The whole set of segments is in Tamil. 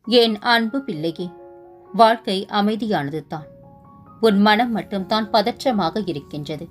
என் அன்பு பிள்ளையே, வாழ்க்கை அமைதியானது தான். உன் மனம் மட்டும்தான் பதற்றமாக இருக்கின்றது.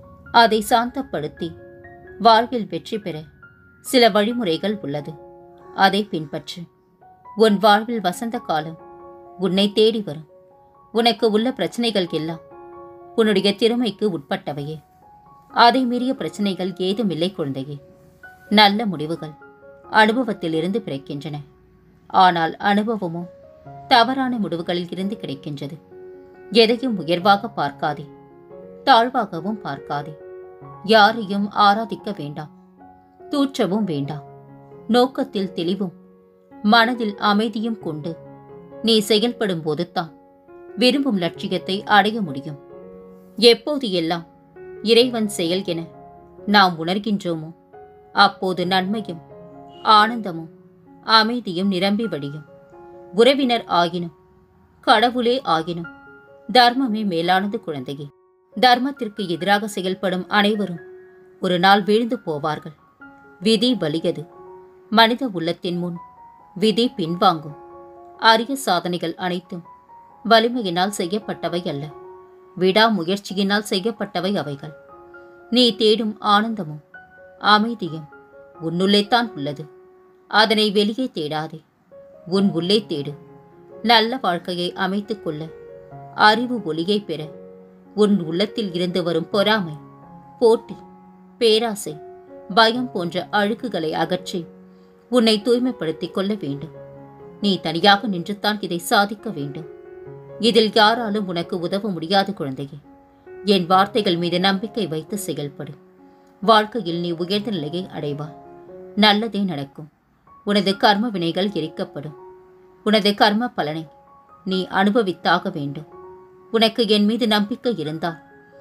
அதை சாந்தப்படுத்தி வாழ்வில் வெற்றி பெற சில வழிமுறைகள் உள்ளது. அதை பின்பற்று. உன் வாழ்வில் வசந்த காலம் உன்னை தேடி வரும். உனக்கு உள்ள பிரச்சனைகள் எல்லாம் உன்னுடைய திறமைக்கு உட்பட்டவையே. அதை மீறிய பிரச்சனைகள் ஏதுமில்லை குழந்தையே. நல்ல முடிவுகள் அனுபவத்திலிருந்து பிறக்கின்றன. ஆனால் அனுபவமோ தவறான முடிவுகளில் இருந்து கிடைக்கின்றது. எதையும் உயர்வாக பார்க்காதே, தாழ்வாகவும் பார்க்காதே. யாரையும் ஆராதிக்க வேண்டாம், தூற்றவும் வேண்டாம். நோக்கத்தில் தெளிவும் மனதில் அமைதியும் கொண்டு நீ செயல்படும் போதுதான் விரும்பும் லட்சியத்தை அடைய முடியும். எப்போது எல்லாம் இறைவன் செயல் என நாம் உணர்கின்றோமோ அப்போது நன்மையும் ஆனந்தமும் அமைதியும் நிரம்பி வழியும். உறவினர் ஆகினும் கடவுளே ஆகினும் தர்மமே மேலானது குழந்தையே. தர்மத்திற்கு எதிராக செயல்படும் அனைவரும் ஒரு நாள் வீழ்ந்து போவார்கள். விதி வலியது. மனித உள்ளத்தின் முன் விதி பின்வாங்கும். அரிய சாதனைகள் அனைத்தும் வலிமையினால் செய்யப்பட்டவை அல்ல, விடாமுயற்சியினால் செய்யப்பட்டவை அவைகள். நீ தேடும் ஆனந்தமும் அமைதியும் உன்னுள்ளேத்தான் உள்ளது. அதனை வெளியே தேடாதே, உன் உள்ளே தேடு. நல்ல வாழ்க்கையை அமைத்துக் கொள்ள, அறிவு ஒளியை பெற உன் உள்ளத்தில் இருந்து வரும் பொறாமை, போட்டி, பேராசை, பயம் போன்ற அழுக்குகளை அகற்றி உன்னை தூய்மைப்படுத்திக் கொள்ள வேண்டும். நீ தனியாக நின்றுத்தான் இதை சாதிக்க வேண்டும். இதில் யாராலும் உனக்கு உதவ முடியாது குழந்தையே. என் வார்த்தைகள் மீது நம்பிக்கை வைத்து செயல்படு. வாழ்க்கையில் நீ உயர்ந்த நிலையை அடைவாய். நல்லதே நடக்கும். உனது கர்ம வினைகள் எரிக்கப்படும். உனது கர்ம பலனை நீ அனுபவித்தாக வேண்டும். உனக்கு என் மீது நம்பிக்கை இருந்தால்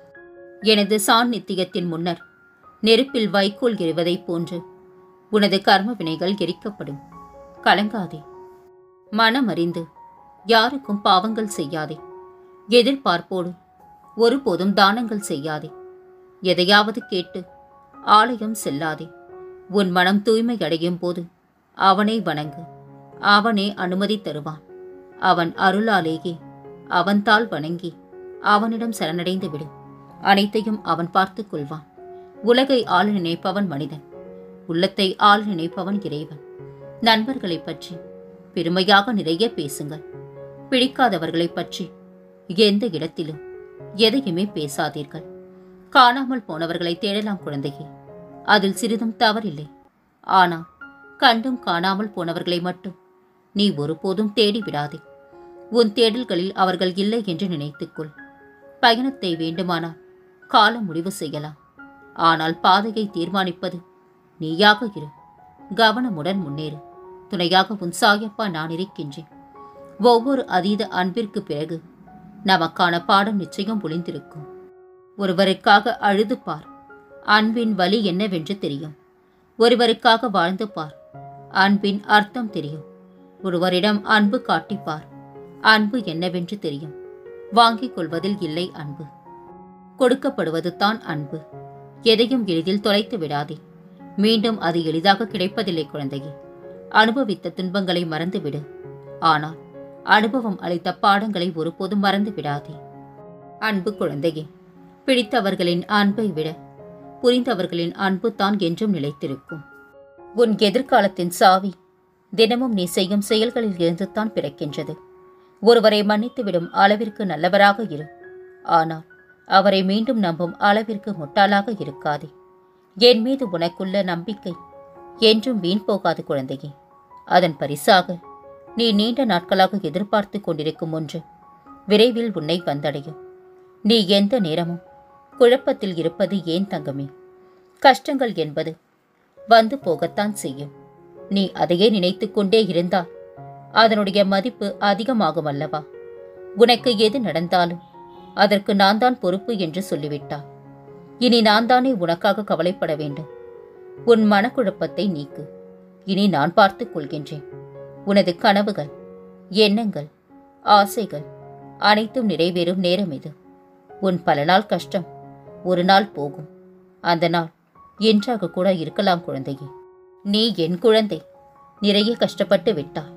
எனது சாநித்தியத்தின் முன்னர் நெருப்பில் வைக்கோல் எறிவதைப் போன்று உனது கர்ம வினைகள் எரிக்கப்படும். கலங்காதே. மனமறிந்து யாருக்கும் பாவங்கள் செய்யாதே. எதிர்பார்ப்போடு ஒருபோதும் தானங்கள் செய்யாதே. எதையாவது கேட்டு ஆலயம் செல்லாதே. உன் மனம் தூய்மை அடையும் போது அவனை வணங்கு. அவனே அனுமதி தருவான். அவன் அருளாலேயே அவன்தாள் வணங்கி அவனிடம் சரணடைந்து விடு. அனைத்தையும் அவன் பார்த்துக் கொள்வான். உலகை ஆள நினைப்பவன் மனிதன், உள்ளத்தை ஆள நினைப்பவன் இறைவன். நண்பர்களை பற்றி பெருமையாக நிறைய பேசுங்கள். பிடிக்காதவர்களை பற்றி எந்த இடத்திலும் எதையுமே பேசாதீர்கள். காணாமல் போனவர்களை தேடலாம் குழந்தையே, அதில் சிறிதும் தவறில்லை. ஆனால் கண்டும் காணாமல் போனவர்களை மட்டும் நீ ஒருபோதும் தேடி விடாதே. உன் தேடல்களில் அவர்கள் இல்லை என்று நினைத்துக்கொள். பயணத்தை வேண்டுமானால் காலம் முடிவு செய்யலாம். ஆனால் பாதையை தீர்மானிப்பது நீயாக இரு. கவனமுடன் முன்னேறு. துணையாக உன் சாயப்பா நான் இருக்கின்றேன். ஒவ்வொரு அதீத அன்பிற்கு பிறகு நமக்கான பாடம் நிச்சயம் ஒளிந்திருக்கும். ஒருவருக்காக அழுது பார், அன்பின் வலி என்னவென்று தெரியும். ஒருவருக்காக வாழ்ந்து பார், அன்பின் அர்த்தம் தெரியும். ஒருவரிடம் அன்பு காட்டிப்பார், அன்பு என்னவென்று தெரியும். வாங்கிக் கொள்வதில் இல்லை அன்பு, கொடுக்கப்படுவது தான் அன்பு. எதையும் எளிதில் தொலைத்து விடாதே. மீண்டும் அது எளிதாக கிடைப்பதில்லை குழந்தையே. அனுபவித்த துன்பங்களை மறந்துவிடு. ஆனால் அனுபவம் அளித்த பாடங்களை ஒருபோதும் மறந்து விடாதே. அன்பு குழந்தையே, பிடித்தவர்களின் அன்பை விட புரிந்தவர்களின் அன்பு தான் என்றும் நிலைத்திருக்கும். உன் எதிர்காலத்தின் சாவி தினமும் நீ செய்யும் செயல்களில் இருந்துதான் பிறக்கின்றது. ஒருவரை மன்னித்துவிடும் அளவிற்கு நல்லவராக இரு. ஆனால் அவரை மீண்டும் நம்பும் அளவிற்கு முட்டாளாக இருக்காதே. என் மீது உனக்குள்ள நம்பிக்கை என்றும் வீண் போகாது குழந்தையே. அதன் பரிசாக நீ நீண்ட நாட்களாக எதிர்பார்த்து கொண்டிருக்கும் ஒன்று விரைவில் உன்னை வந்தடையும். நீ எந்த நேரமும் குழப்பத்தில் இருப்பது ஏன் தங்கமே? கஷ்டங்கள் என்பது வந்து போகத்தான் செய்யும். நீ அதையே நினைத்து கொண்டே இருந்தால் அதனுடைய மதிப்பு அதிகமாகும் அல்லவா? உனக்கு எது நடந்தாலும் அதற்கு நான் தான் பொறுப்பு என்று சொல்லிவிட்டார். இனி நான் தானே உனக்காக கவலைப்பட வேண்டும். உன் மனக்குழப்பத்தை நீக்கு. இனி நான் பார்த்துக் கொள்கின்றேன். உனது கனவுகள், எண்ணங்கள், ஆசைகள் அனைத்தும் நிறைவேறும் நேரம் இது. உன் பல நாள் கஷ்டம் ஒரு நாள் போகும். அந்த நாள் என்றாக கூட இருக்கலாம் குழந்தையே. நீ என் குழந்தை. நிறைய கஷ்டப்பட்டு விட்டாய்.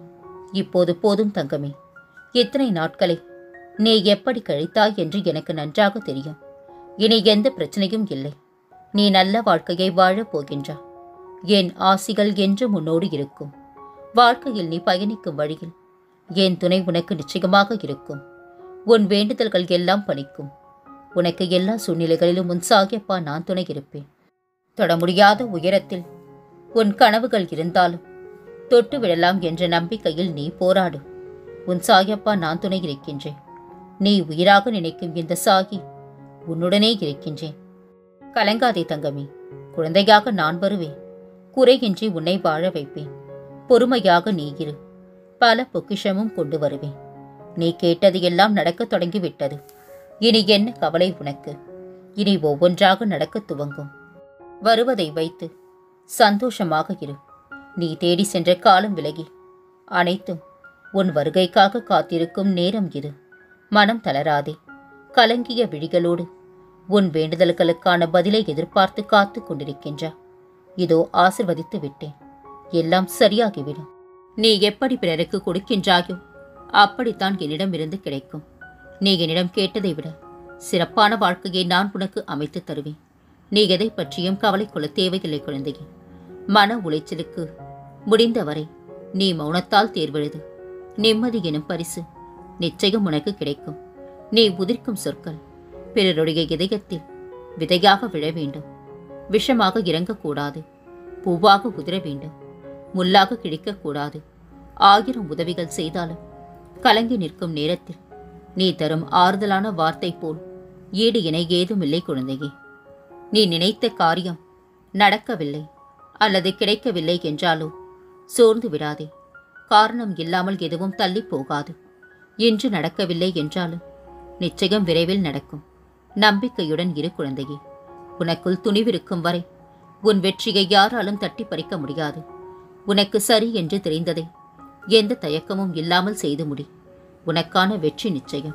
இப்போது போதும் தங்கமே. இத்தனை நாட்களை நீ எப்படி கழித்தாய் என்று எனக்கு நன்றாக தெரியும். இனி எந்த பிரச்சனையும் இல்லை. நீ நல்ல வாழ்க்கையை வாழப் போகின்றாய். என் ஆசிகள் என்று முன்னோடு இருக்கும். வாழ்க்கையில் நீ பயணிக்கும் வழியில் என் துணை உனக்கு நிச்சயமாக இருக்கும். உன் வேண்டுதல்கள் எல்லாம் பலிக்கும். உனக்கு எல்லா சூழ்நிலைகளிலும் உன் சாகியப்பா நான் துணை இருப்பேன். தொட முடியாத உயரத்தில் உன் கனவுகள் இருந்தாலும் தொட்டு விடலாம் என்ற நம்பிக்கையில் நீ போராடும். உன் சாகியப்பா நான் துணை இருக்கின்றேன். நீ உயிராக நினைக்கும் இந்த சாகி உன்னுடனே இருக்கின்றேன். கலங்காதே தங்கமே. குழந்தையாக நான் வருவேன். குறையின்றி உன்னை வாழ வைப்பேன். பொறுமையாக நீ இரு. பல பொக்கிஷமும் கொண்டு வருவேன். நீ கேட்டது எல்லாம் நடக்கத் தொடங்கிவிட்டது. இனி என்ன கவலை உனக்கு? இனி ஒவ்வொன்றாக நடக்கத் துவங்கும். வருவதை வைத்து சந்தோஷமாக இரு. நீ தேடி சென்ற காலம் விலகி அனைத்தும் உன் வருகைக்காக காத்திருக்கும் நேரம் இது. மனம் தளராதே. கலங்கிய விழிகளோடு உன் வேண்டுதல்களுக்கான பதிலை எதிர்பார்த்து காத்து கொண்டிருக்கின்றா. இதோ ஆசிர்வதித்து விட்டேன். எல்லாம் சரியாகிவிடும். நீ எப்படி பிறருக்கு கொடுக்கின்றாயோ அப்படித்தான் என்னிடமிருந்து கிடைக்கும். நீ என்னிடம் கேட்டதை விட சிறப்பான வாழ்க்கையை நான் உனக்கு அமைத்து தருவேன். நீ எதை பற்றியும் கவலை கொள்ள தேவையில்லை குழந்தையே. மன உளைச்சலுக்கு முடிந்தவரை நீ மௌனத்தால் தேர்வெழுது. நிம்மதி எனும் பரிசு நிச்சயம் உனக்கு கிடைக்கும். நீ உதிர்க்கும் சொற்கள் பிறருடைய இதயத்தில் விதையாக விழ வேண்டும். விஷமாக இறங்கக்கூடாது. பூவாக உதிர வேண்டும். முள்ளாக கிழிக்கக்கூடாது. 1000 உதவிகள் செய்தாலும் கலங்கி நிற்கும் நேரத்தில் நீ தரும் ஆறுதலான வார்த்தை போல் ஈடு இணை ஏதுமில்லை குழந்தையே. நீ நினைத்த காரியம் நடக்கவில்லை அல்லது கிடைக்கவில்லை என்றாலோ சோர்ந்து விடாதே. காரணம் இல்லாமல் எதுவும் தள்ளி போகாது. இன்று நடக்கவில்லை என்றாலும் நிச்சயம் விரைவில் நடக்கும். நம்பிக்கையுடன் இரு குழந்தையே. உனக்குள் துணிவிருக்கும் வரை உன் வெற்றியை யாராலும் தட்டி பறிக்க முடியாது. உனக்கு சரி என்று தெரிந்ததை எந்த தயக்கமும் இல்லாமல் செய்து முடி. உனக்கான வெற்றி நிச்சயம்.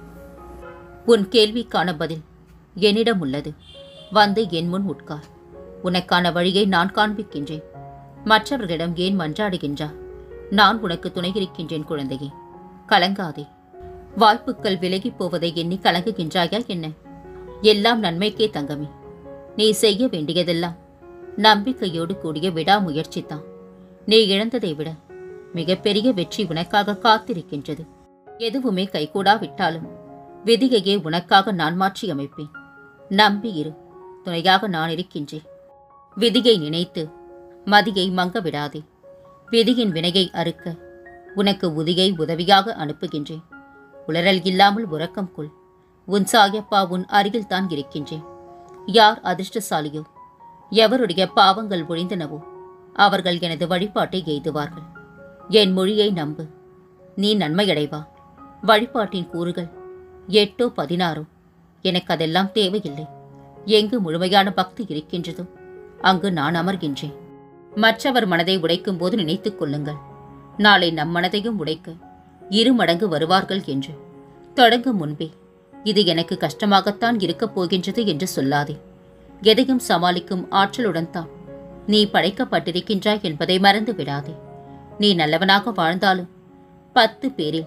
உன் கேள்விக்கான பதில் என்னிடம் உள்ளது. வந்து என் முன் உட்கார். உனக்கான வழியை நான் காண்பிக்கின்றேன். மற்றவர்களிடம் ஏன் மன்றாடுகின்றாய்? நான் உனக்கு துணை இருக்கின்றேன் குழந்தையே. கலங்காதே. வாய்ப்புகள் விலகி போவதை எண்ணி கலங்குகின்றாயா என்ன? எல்லாம் நன்மைக்கே தங்கமே. நீ செய்ய வேண்டியதெல்லாம் நம்பிக்கையோடு கூடிய விடாமுயற்சிதான். நீ இழந்ததை விட மிகப்பெரிய வெற்றி உனக்காக காத்திருக்கின்றது. எதுவுமே கைகூடாவிட்டாலும் விதியையே உனக்காக நான் மாற்றி அமைப்பேன். நம்பி இரு. துணையாக நான் இருக்கின்றேன். விதியை நினைத்து மதியை மங்க விடாதே. விதியின் வினையை அறுக்க உனக்கு உதியை உதவியாக அனுப்புகின்றேன். உளறல் இல்லாமல் உறக்கம் கொள். உன் சாயப்பா உன் அருகில்தான் இருக்கின்றேன். யார் அதிர்ஷ்டசாலியோ, எவருடைய பாவங்கள் ஒழிந்தனவோ அவர்கள் எனது வழிபாட்டை எய்துவார்கள். என் மொழியை நம்பு. நீ நன்மையடைவா. வழிபாட்டின் கூறுகள் 8 16 எனக்கு அதெல்லாம் தேவையில்லை. எங்கு முழுமையான பக்தி இருக்கின்றதோ அங்கு நான் அமர்கின்றேன். மற்றவர் மனதை உடைக்கும் போது நினைத்துக் கொள்ளுங்கள், நாளை நம் மனதையும் உடைக்க 2 மடங்கு வருவார்கள் என்று. தொடங்கும் முன்பே இது எனக்கு கஷ்டமாகத்தான் இருக்கப் போகின்றது என்று சொல்லாதே. எதையும் சமாளிக்கும் ஆற்றலுடன் தான் நீ படைக்கப்பட்டிருக்கின்றாய் என்பதை மறந்து விடாதே. நீ நல்லவனாக வாழ்ந்தாலும் 10 பேரில்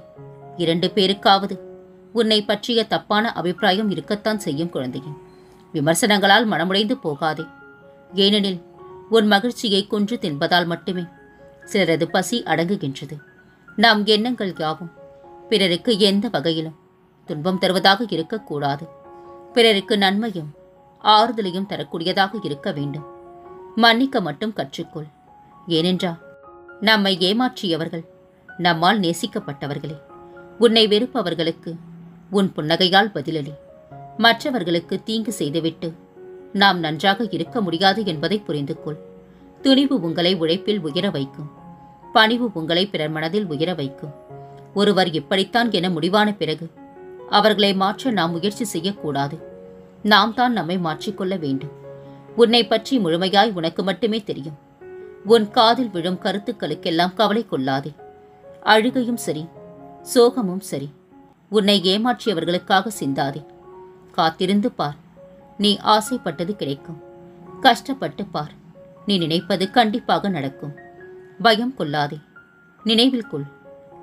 2 பேருக்காவது உன்னை பற்றிய தப்பான அபிப்பிராயம் இருக்கத்தான் செய்யும் குழந்தையே. விமர்சனங்களால் மனமுடைந்து போகாதே. ஏனெனில் உன் மகிழ்ச்சியை கொன்று தின்பதால் மட்டுமே சிலரது பசி அடங்குகின்றது. நம் எண்ணங்கள் யாவும் பிறருக்கு எந்த வகையிலும் துன்பம் தருவதாக இருக்கக்கூடாது. பிறருக்கு நன்மையும் ஆறுதலையும் தரக்கூடியதாக இருக்க வேண்டும். மன்னிக்க மட்டும் கற்றுக்கொள். ஏனென்றால் நம்மை ஏமாற்றியவர்கள் நம்மால் நேசிக்கப்பட்டவர்களே. உன்னை வெறுப்பவர்களுக்கு உன் புன்னகையால் பதிலளி. மற்றவர்களுக்கு தீங்கு செய்துவிட்டு நாம் நன்றாக இருக்க முடியாது என்பதை புரிந்து கொள். துணிவு உங்களை உழைப்பில் உயர வைக்கும். பணிவு உங்களை பிறர் மனதில் உயர வைக்கும். ஒருவர் இப்படித்தான் என முடிவான பிறகு அவர்களை மாற்ற நாம் முயற்சி செய்யக்கூடாது. நாம் தான் நம்மை மாற்றிக்கொள்ள வேண்டும். உன்னை பற்றி முழுமையாய் உனக்கு மட்டுமே தெரியும். உன் காதில் விழும் கருத்துக்களுக்கெல்லாம் கவலை கொள்ளாதே. அழுகையும் சரி, சோகமும் சரி, உன்னை ஏமாற்றியவர்களுக்காக சிந்தாதே. காத்திருந்து பார், நீ ஆசைப்பட்டது கிடைக்கும். கஷ்டப்பட்டு பார், நீ நினைப்பது கண்டிப்பாக நடக்கும். பயம் கொள்ளாதே. நினைவில் கொள்,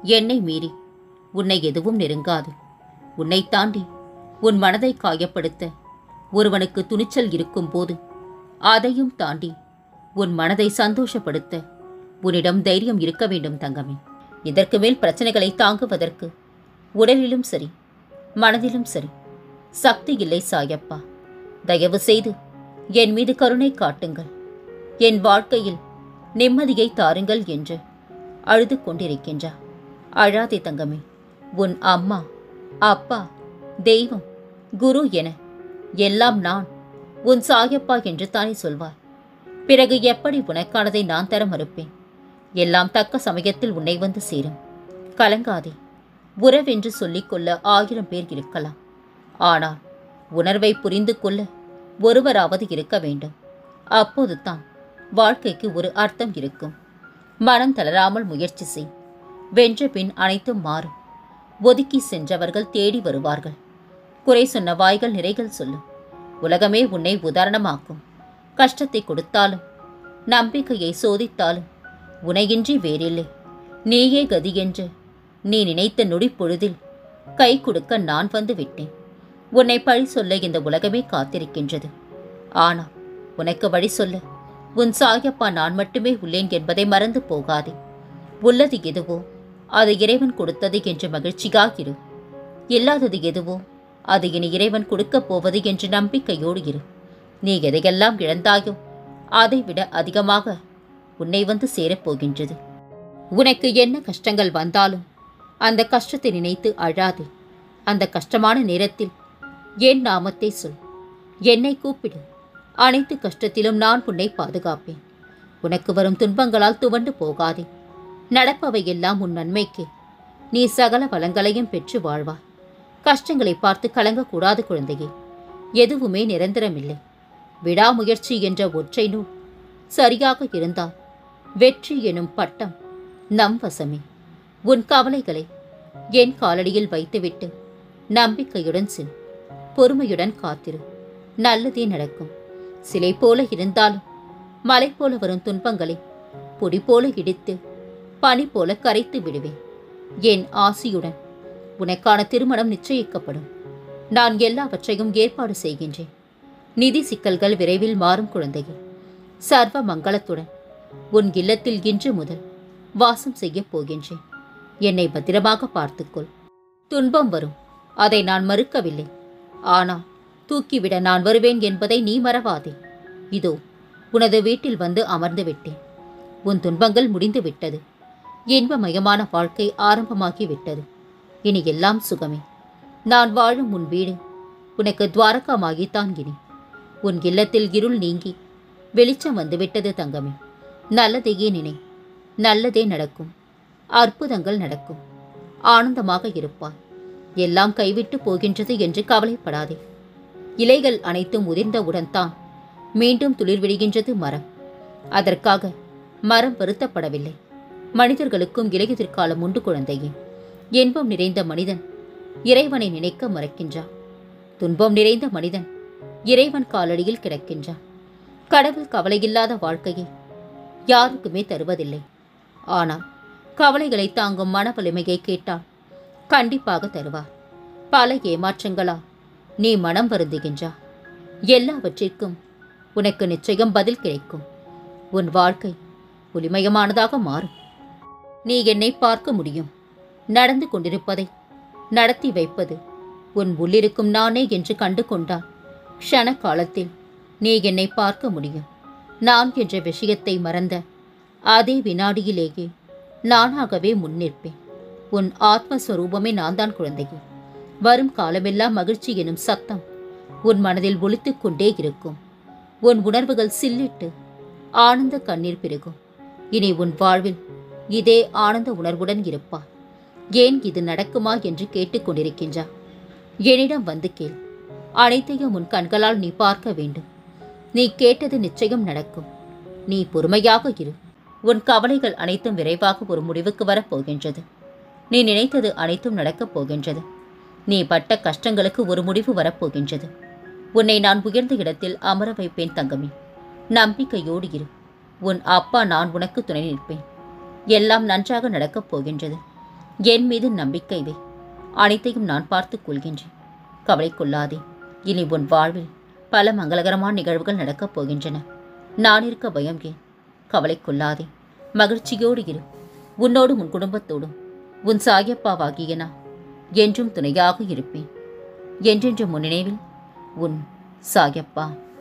என்னை மீறி உன்னை எதுவும் நெருங்காது. உன்னை தாண்டி உன் மனதை காயப்படுத்த ஒருவனுக்கு துணிச்சல் இருக்கும்போது அதையும் தாண்டி உன் மனதை சந்தோஷப்படுத்த உன்னிடம் தைரியம் இருக்க வேண்டும் தங்கமே. இதற்கு மேல் பிரச்சனைகளை தாங்குவதற்கு உடலிலும் சரி மனதிலும் சரி சக்தி இல்லை சாயப்பா. தயவு செய்து என் மீது கருணை காட்டுங்கள், என் வாழ்க்கையில் நிம்மதியை தாருங்கள் என்று அழுது கொண்டிருக்கின்றார். அழாதே தங்கமே. உன் அம்மா, அப்பா, தெய்வம், குரு என எல்லாம் நான் உன் சாயப்பா என்று தானே சொல்வாய். பிறகு எப்படி உனக்கானதை நான் தர மறுப்பேன்? எல்லாம் தக்க சமயத்தில் உன்னை வந்து சேரும். கலங்காதே. உறவென்று சொல்லிக்கொள்ள 1000 பேர் இருக்கலாம். ஆனால் உணர்வை புரிந்து கொள்ள ஒருவராவது இருக்க வேண்டும். அப்போது தான் வாழ்க்கைக்கு ஒரு அர்த்தம் இருக்கும். மனம் தளராமல் முயற்சி செய். வென்ற பின் அனைத்தும் மாறும். ஒதுக்கி சென்றவர்கள் தேடி வருவார்கள். குறை சொன்ன வாய்கள் நிறைகள் சொல்லும். உலகமே உன்னை உதாரணமாக்கும். கஷ்டத்தை கொடுத்தாலும் நம்பிக்கையை சோதித்தாலும் உனையின்றி வேறில்லை, நீயே கதி என்று நீ நினைத்த நொடி பொழுதில் கை கொடுக்க நான் வந்து விட்டேன். உன்னை பழி சொல்ல இந்த உலகமே காத்திருக்கின்றது. ஆனால் உனக்கு வழி சொல்ல உன் சாயப்பா நான் மட்டுமே உள்ளேன் என்பதை மறந்து போகாதே. உள்ளது எதுவோ அது இறைவன் கொடுத்தது என்று மகிழ்ச்சியாக இரு. இல்லாதது எதுவோ அது இனி இறைவன் கொடுக்கப் போவது என்று நம்பிக்கையோடு இரு. நீ எதையெல்லாம் இழந்தாயோ அதைவிட அதிகமாக உன்னை வந்து சேரப்போகின்றது. உனக்கு என்ன கஷ்டங்கள் வந்தாலும் அந்த கஷ்டத்தை நினைத்து அழாதே. அந்த கஷ்டமான நேரத்தில் என் நாமத்தை சொல், என்னை கூப்பிடு. அனைத்து கஷ்டத்திலும் நான் உன்னை பாதுகாப்பேன். உனக்கு வரும் துன்பங்களால் துவண்டு போகாதே. நடப்பவை எல்லாம் உன் நன்மைக்கு. நீ சகல வளங்களையும் பெற்று வாழ்வாய். கஷ்டங்களை பார்த்து கலங்கக்கூடாது குழந்தையே. எதுவுமே நிரந்தரமில்லை. விடாமுயற்சி என்ற ஒற்றை நூல் சரியாக இருந்தால் வெற்றி எனும் பட்டம் நம் வசமே. உன் கவலைகளை என் காலடியில் வைத்துவிட்டு நம்பிக்கையுடன் செல். பொறுமையுடன் காத்திரு. நல்லதே நடக்கும். சிலை போல இருந்தாலும் மலை போல வரும் துன்பங்களை பொடி போல இடித்து பனி போல கரைத்து விடுவேன். என் ஆசியுடன் உனக்கான திருமணம் நிச்சயிக்கப்படும். நான் எல்லாவற்றையும் ஏற்பாடு செய்கின்றேன். நிதி சிக்கல்கள் விரைவில் மாறும் குழந்தையே. சர்வ மங்களத்துடன் உன் இல்லத்தில் இன்று முதல் வாசம் செய்யப் போகின்றேன். என்னை பத்திரமாக பார்த்துக்கொள். துன்பம் வரும், அதை நான் மறுக்கவில்லை. ஆனால் தூக்கிவிட நான் வருவேன் என்பதை நீ மறவாதே. இதோ உனது வீட்டில் வந்து அமர்ந்து விட்டேன். உன் துன்பங்கள் முடிந்து விட்டது. இன்பமயமான வாழ்க்கை ஆரம்பமாகிவிட்டது. இனி எல்லாம் சுகமே. நான் வாழும் உன் வீடு உனக்கு துவாரகமாகித்தான் இனி. உன் இல்லத்தில் இருள் நீங்கி வெளிச்சம் வந்துவிட்டது தங்கமே. நல்லதையே நினை. நல்லதே நடக்கும். அற்புதங்கள் நடக்கும். ஆனந்தமாக இருப்பாய். எல்லாம் கைவிட்டு போகின்றது என்று கவலைப்படாதே. இலைகள் அனைத்தும் உதிர்ந்தவுடன் தான் மீண்டும் துளிர் விடுகின்றது மரம். அதற்காக மரம் வருத்தப்படவில்லை. மனிதர்களுக்கும் இலையுதிர்காலம் உண்டு குழந்தையே. இன்பம் நிறைந்த மனிதன் இறைவனை நினைக்க மறக்கின்றான். துன்பம் நிறைந்த மனிதன் இறைவன் காலடியில் கிடக்கின்றான். கடவுள் கவலையில்லாத வாழ்க்கையை யாருக்குமே தருவதில்லை. ஆனால் கவலைகளை தாங்கும் மன வலிமையை கேட்டால் கண்டிப்பாக தருவார். பல ஏமாற்றங்களா நீ மனம் வருந்துகின்றா. எல்லாவற்றிற்கும் உனக்கு நிச்சயம் பதில் கிடைக்கும். உன் வாழ்க்கை ஒளிமயமானதாக மாறும். நீ என்னை பார்க்க முடியும். நடந்து கொண்டிருப்பதை நடத்தி வைப்பது உன் உள்ளிருக்கும் நானே என்று கண்டு கொண்டால் க்ஷண காலத்தில் நீ என்னை பார்க்க முடியும். நான் என்ற விஷயத்தை மறந்த அதே வினாடியிலேயே நானாகவே முன்னிற்பேன். உன் ஆத்மஸ்வரூபமே நான் தான் குழந்தையே. வரும் காலமெல்லாம் மகிழ்ச்சி எனும் சத்தம் உன் மனதில் ஒலித்துக் கொண்டே இருக்கும். உன் உணர்வுகள் சில்லிட்டு ஆனந்த கண்ணீர் பெருகும். இனி உன் வாழ்வில் இதே ஆனந்த உணர்வுடன் இருப்பார். ஏன் இது நடக்குமா என்று கேட்டுக்கொண்டிருக்கின்றா? என்னிடம் வந்து கேள். அனைத்தையும் உன் கண்களால் நீ பார்க்க வேண்டும். நீ கேட்டது நிச்சயம் நடக்கும். நீ பொறுமையாக இரு. உன் கவலைகள் அனைத்தும் விரைவாக ஒரு முடிவுக்கு வரப்போகின்றது. நீ நினைத்தது அனைத்தும் நடக்கப் போகின்றது. நீ பட்ட கஷ்டங்களுக்கு ஒரு முடிவு வரப்போகின்றது. உன்னை நான் உயர்ந்த இடத்தில் அமர வைப்பேன் தங்கமே. நம்பிக்கையோடு இரு. உன் அப்பா நான் உனக்கு துணை நிற்பேன். எல்லாம் நன்றாக நடக்கப் போகின்றது. என் மீது நம்பிக்கை வை. அனைத்தையும் நான் பார்த்துக் கொள்கின்றேன். கவலை கொள்ளாதே. இனி உன் வாழ்வில் பல மங்களகரமான நிகழ்வுகள் நடக்கப் போகின்றன. நான் இருக்க பயம் ஏன்? கவலை கொள்ளாதே. மகிழ்ச்சியோடு இரு. உன்னோடும் உன் குடும்பத்தோடும் உன் சாயப்பாவாகிய நான் என்றும் துணையாக இருப்பேன். என்றென்றும் உன் நினைவில் உன் சாயப்பா.